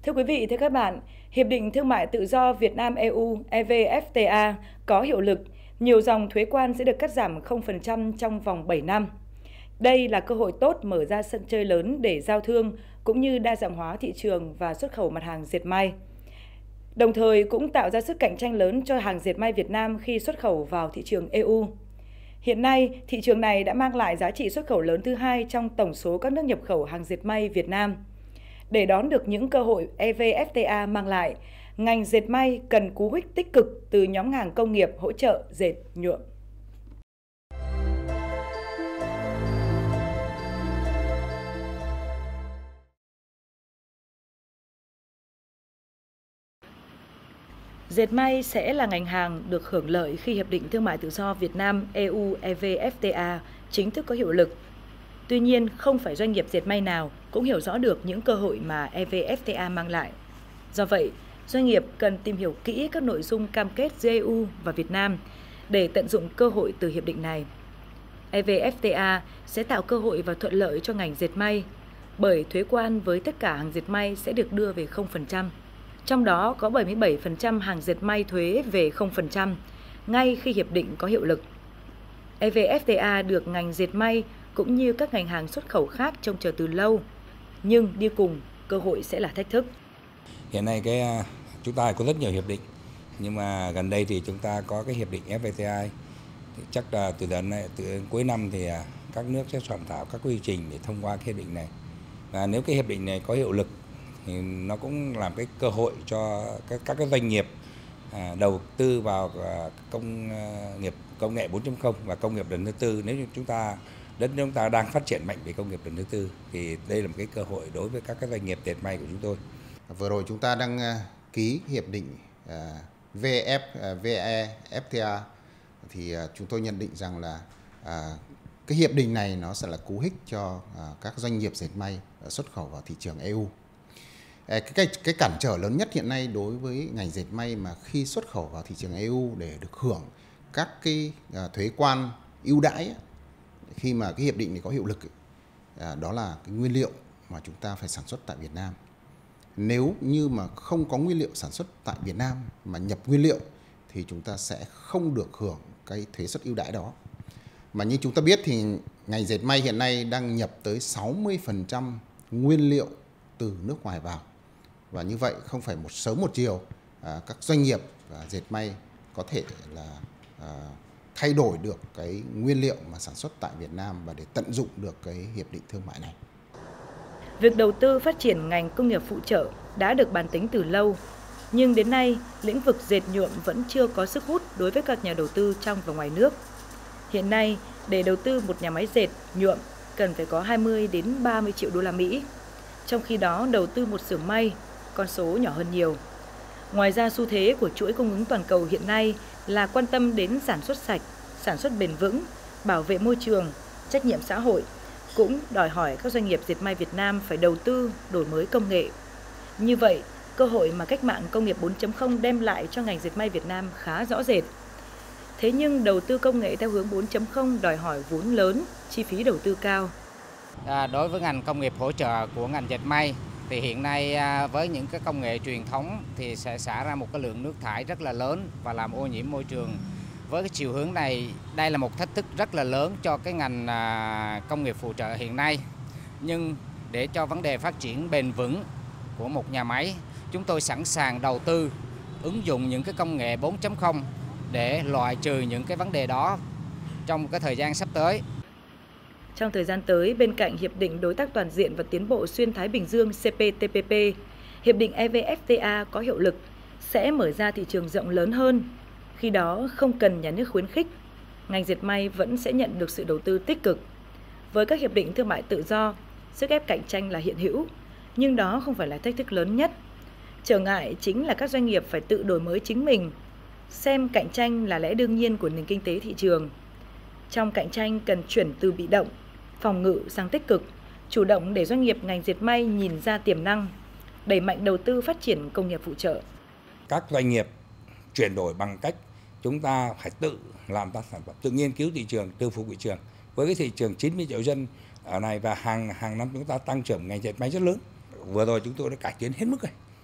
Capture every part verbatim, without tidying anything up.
Thưa quý vị, thưa các bạn, Hiệp định Thương mại Tự do Việt Nam-e u e vê ép tê a có hiệu lực, nhiều dòng thuế quan sẽ được cắt giảm không phần trăm trong vòng bảy năm. Đây là cơ hội tốt mở ra sân chơi lớn để giao thương cũng như đa dạng hóa thị trường và xuất khẩu mặt hàng dệt may. Đồng thời cũng tạo ra sức cạnh tranh lớn cho hàng dệt may Việt Nam khi xuất khẩu vào thị trường e u. Hiện nay, thị trường này đã mang lại giá trị xuất khẩu lớn thứ hai trong tổng số các nước nhập khẩu hàng dệt may Việt Nam. Để đón được những cơ hội e vê ép tê a mang lại, ngành dệt may cần cú hích tích cực từ nhóm hàng công nghiệp hỗ trợ dệt nhuộm. Dệt may sẽ là ngành hàng được hưởng lợi khi Hiệp định Thương mại Tự do Việt Nam-e u e vê ép tê a chính thức có hiệu lực. Tuy nhiên, không phải doanh nghiệp dệt may nào cũng hiểu rõ được những cơ hội mà e vê ép tê a mang lại. Do vậy, doanh nghiệp cần tìm hiểu kỹ các nội dung cam kết giữa e u và Việt Nam để tận dụng cơ hội từ hiệp định này. e vê ép tê a sẽ tạo cơ hội và thuận lợi cho ngành dệt may, bởi thuế quan với tất cả hàng dệt may sẽ được đưa về không phần trăm. Trong đó có bảy mươi bảy phần trăm hàng dệt may thuế về không phần trăm, ngay khi hiệp định có hiệu lực. e vê ép tê a được ngành dệt may cũng như các ngành hàng xuất khẩu khác trông chờ từ lâu, nhưng đi cùng cơ hội sẽ là thách thức. Hiện nay cái chúng ta có rất nhiều hiệp định, nhưng mà gần đây thì chúng ta có cái hiệp định ép tê i, thì chắc là từ đến này, từ cuối năm thì các nước sẽ soạn thảo các quy trình để thông qua cái hiệp định này. Và nếu cái hiệp định này có hiệu lực thì nó cũng làm cái cơ hội cho các các cái doanh nghiệp à, đầu tư vào công nghiệp công nghệ bốn chấm không và công nghiệp lần thứ tư. Nếu như chúng ta đất nước chúng ta đang phát triển mạnh về công nghiệp lần thứ tư thì đây là một cái cơ hội đối với các cái doanh nghiệp dệt may của chúng tôi. Vừa rồi chúng ta đang ký hiệp định vê ép vê e ép tê a thì chúng tôi nhận định rằng là cái hiệp định này nó sẽ là cú hích cho các doanh nghiệp dệt may xuất khẩu vào thị trường e u. Cái, cái, cái cản trở lớn nhất hiện nay đối với ngành dệt may mà khi xuất khẩu vào thị trường e u để được hưởng các cái thuế quan ưu đãi khi mà cái hiệp định này có hiệu lực, đó là cái nguyên liệu mà chúng ta phải sản xuất tại Việt Nam. Nếu như mà không có nguyên liệu sản xuất tại Việt Nam mà nhập nguyên liệu thì chúng ta sẽ không được hưởng cái thuế suất ưu đãi đó. Mà như chúng ta biết thì ngành dệt may hiện nay đang nhập tới sáu mươi phần trăm nguyên liệu từ nước ngoài vào. Và như vậy không phải một sớm một chiều à, các doanh nghiệp và dệt may có thể là à, thay đổi được cái nguyên liệu mà sản xuất tại Việt Nam và để tận dụng được cái hiệp định thương mại này. Việc đầu tư phát triển ngành công nghiệp phụ trợ đã được bàn tính từ lâu, nhưng đến nay lĩnh vực dệt nhuộm vẫn chưa có sức hút đối với các nhà đầu tư trong và ngoài nước. Hiện nay, để đầu tư một nhà máy dệt nhuộm cần phải có hai mươi đến ba mươi triệu đô la Mỹ. Trong khi đó, đầu tư một xưởng may, con số nhỏ hơn nhiều. Ngoài ra, xu thế của chuỗi cung ứng toàn cầu hiện nay là quan tâm đến sản xuất sạch, sản xuất bền vững, bảo vệ môi trường, trách nhiệm xã hội, cũng đòi hỏi các doanh nghiệp dệt may Việt Nam phải đầu tư, đổi mới công nghệ. Như vậy, cơ hội mà cách mạng công nghiệp bốn chấm không đem lại cho ngành dệt may Việt Nam khá rõ rệt. Thế nhưng đầu tư công nghệ theo hướng bốn chấm không đòi hỏi vốn lớn, chi phí đầu tư cao. À, đối với ngành công nghiệp hỗ trợ của ngành dệt may thì hiện nay à, với những cái công nghệ truyền thống thì sẽ xả ra một cái lượng nước thải rất là lớn và làm ô nhiễm môi trường. Với cái chiều hướng này, đây là một thách thức rất là lớn cho cái ngành à, công nghiệp phụ trợ hiện nay. Nhưng để cho vấn đề phát triển bền vững của một nhà máy, chúng tôi sẵn sàng đầu tư ứng dụng những cái công nghệ bốn chấm không để loại trừ những cái vấn đề đó trong cái thời gian sắp tới. Trong thời gian tới, bên cạnh Hiệp định Đối tác Toàn diện và Tiến bộ Xuyên Thái Bình Dương C P T P P, Hiệp định e vê ép tê a có hiệu lực sẽ mở ra thị trường rộng lớn hơn. Khi đó không cần nhà nước khuyến khích, ngành dệt may vẫn sẽ nhận được sự đầu tư tích cực. Với các hiệp định thương mại tự do, sức ép cạnh tranh là hiện hữu, nhưng đó không phải là thách thức lớn nhất. Trở ngại chính là các doanh nghiệp phải tự đổi mới chính mình, xem cạnh tranh là lẽ đương nhiên của nền kinh tế thị trường. Trong cạnh tranh cần chuyển từ bị động, phòng ngự sang tích cực, chủ động để doanh nghiệp ngành dệt may nhìn ra tiềm năng, đẩy mạnh đầu tư phát triển công nghiệp phụ trợ. Các doanh nghiệp chuyển đổi bằng cách chúng ta phải tự làm ta sản phẩm, tự nghiên cứu thị trường, tự phục thị trường. Với cái thị trường chín mươi triệu dân ở này và hàng hàng năm chúng ta tăng trưởng ngành dệt may rất lớn. Vừa rồi chúng tôi đã cải tiến hết mức rồi.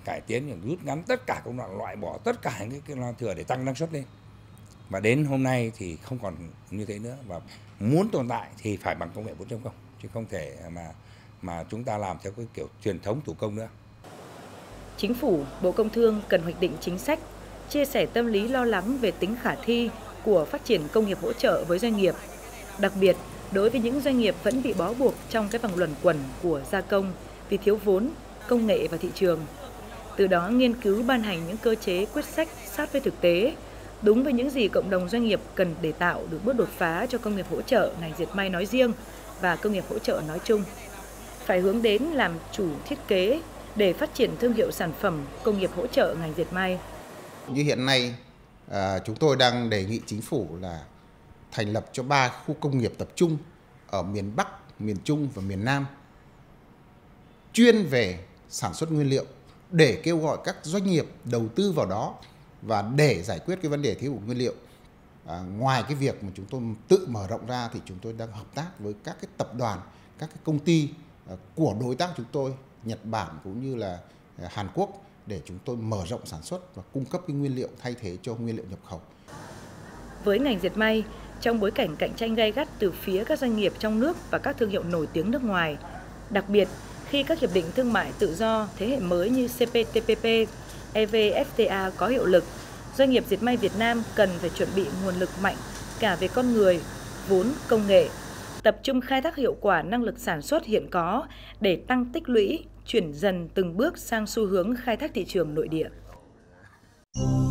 cải tiến, rút ngắn tất cả công đoạn, loại bỏ tất cả những cái thừa để tăng năng suất lên. Và đến hôm nay thì không còn như thế nữa, và muốn tồn tại thì phải bằng công nghệ bốn chấm không, chứ không thể mà mà chúng ta làm theo cái kiểu truyền thống thủ công nữa. Chính phủ, Bộ Công Thương cần hoạch định chính sách, chia sẻ tâm lý lo lắng về tính khả thi của phát triển công nghiệp hỗ trợ với doanh nghiệp. Đặc biệt, đối với những doanh nghiệp vẫn bị bó buộc trong cái vòng luẩn quẩn của gia công vì thiếu vốn, công nghệ và thị trường. Từ đó nghiên cứu ban hành những cơ chế quyết sách sát với thực tế, đúng với những gì cộng đồng doanh nghiệp cần để tạo được bước đột phá cho công nghiệp hỗ trợ ngành dệt may nói riêng và công nghiệp hỗ trợ nói chung. Phải hướng đến làm chủ thiết kế để phát triển thương hiệu sản phẩm công nghiệp hỗ trợ ngành dệt may. Như hiện nay, à, chúng tôi đang đề nghị chính phủ là thành lập cho ba khu công nghiệp tập trung ở miền Bắc, miền Trung và miền Nam, chuyên về sản xuất nguyên liệu, để kêu gọi các doanh nghiệp đầu tư vào đó và để giải quyết cái vấn đề thiếu hụt nguyên liệu. À, ngoài cái việc mà chúng tôi tự mở rộng ra thì chúng tôi đang hợp tác với các cái tập đoàn, các cái công ty à, của đối tác chúng tôi, Nhật Bản cũng như là à, Hàn Quốc, để chúng tôi mở rộng sản xuất và cung cấp cái nguyên liệu thay thế cho nguyên liệu nhập khẩu. Với ngành dệt may, trong bối cảnh cạnh tranh gay gắt từ phía các doanh nghiệp trong nước và các thương hiệu nổi tiếng nước ngoài, đặc biệt khi các hiệp định thương mại tự do thế hệ mới như C P T P P, E V F T A có hiệu lực, doanh nghiệp dệt may Việt Nam cần phải chuẩn bị nguồn lực mạnh cả về con người, vốn, công nghệ, tập trung khai thác hiệu quả năng lực sản xuất hiện có để tăng tích lũy, chuyển dần từng bước sang xu hướng khai thác thị trường nội địa.